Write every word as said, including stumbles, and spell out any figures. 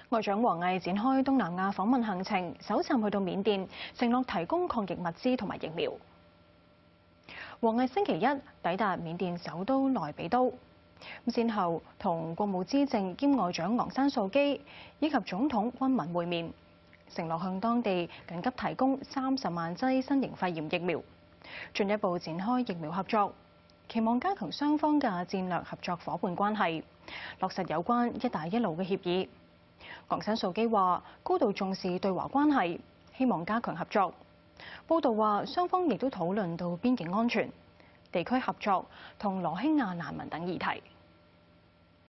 外長王毅展開東南亞訪問行程，首站去到緬甸，承諾提供抗疫物資同埋疫苗。王毅星期一抵達緬甸首都內比都，先後同國務資政兼外長昂山素基以及總統溫敏會面，承諾向當地緊急提供三十萬劑新型肺炎疫苗，進一步展開疫苗合作，期望加強雙方嘅戰略合作夥伴關係，落實有關一帶一路嘅協議。昂山素基話高度重視對華關係，希望加強合作。報道話雙方亦都討論到邊境安全、地區合作同羅興亞難民等議題。